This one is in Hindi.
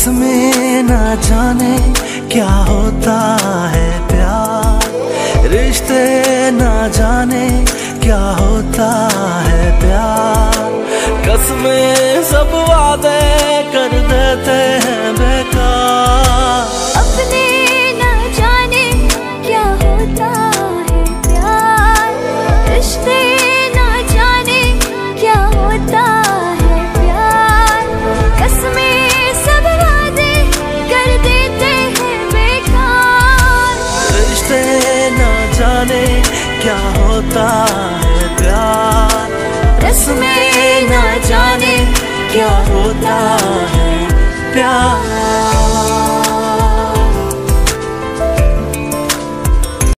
कसमें ना जाने क्या होता है प्यार, रिश्ते ना जाने क्या होता है प्यार। कसमें सब वादे कर देते हैं बेकार, अपने ना जाने क्या होता है प्यार, रिश्ते ना जाने क्या होता है प्यार। कसमें सब वादे कर देते हैं बेकार, रिश्ते ना जाने क्या होता है प्यार। कसमें ना जाने क्या होता है प्यार।